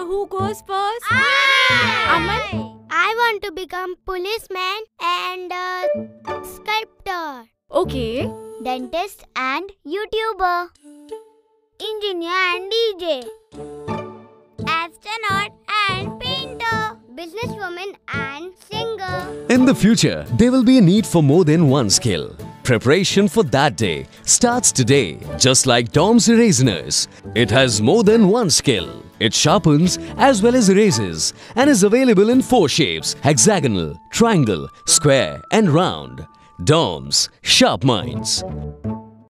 who goes first? Aman? I want to become policeman and sculptor. Okay. Dentist and YouTuber. Engineer and DJ. Astronaut and painter. Businesswoman and singer. In the future, there will be a need for more than one skill. Preparation for that day starts today, just like DOMS Erasners. It has more than one skill. It sharpens as well as erases and is available in 4 shapes: hexagonal, triangle, square and round. DOMS, Sharp Minds.